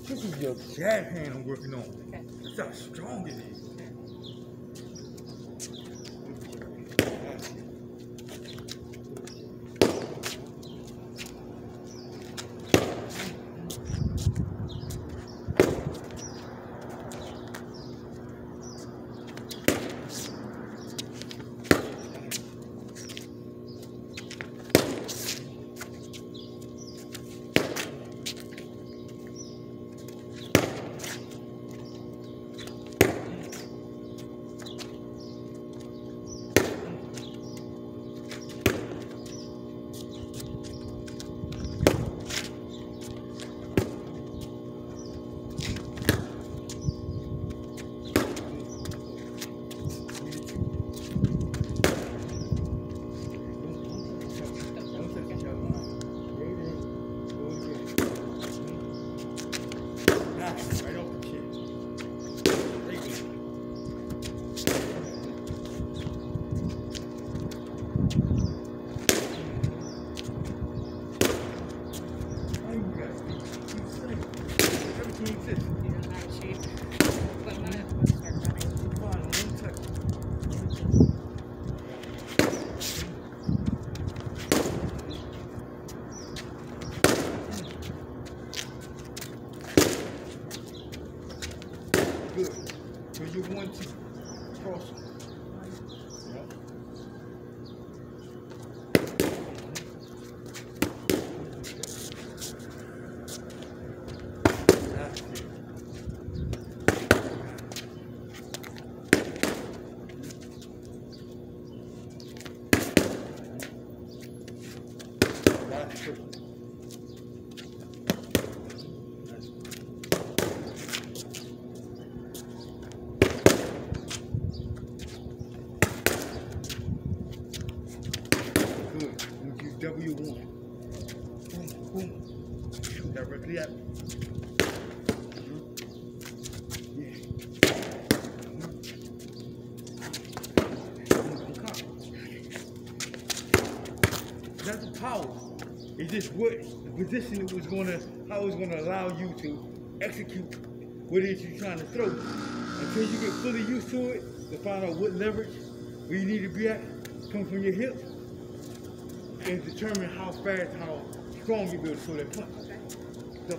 This is your jab hand I'm working on. Okay. That's how strong it is. Right off the chin. There you go. Oh, you guys keep saying everything exists. You don't have a shape. But I'm gonna start running. Fine, one touch. Good. So you want to cross it. Yep. That's it. That's it. Good. You do W1. Boom, boom. Shoot directly at me. Yeah. That's the power. It's just what the position it was gonna, how it's gonna allow you to execute what it is you're trying to throw. Until you get fully used to it, to find out what leverage where you need to be at, come from your hips, and determine how fast, how strong you be able to throw that punch. Okay. So,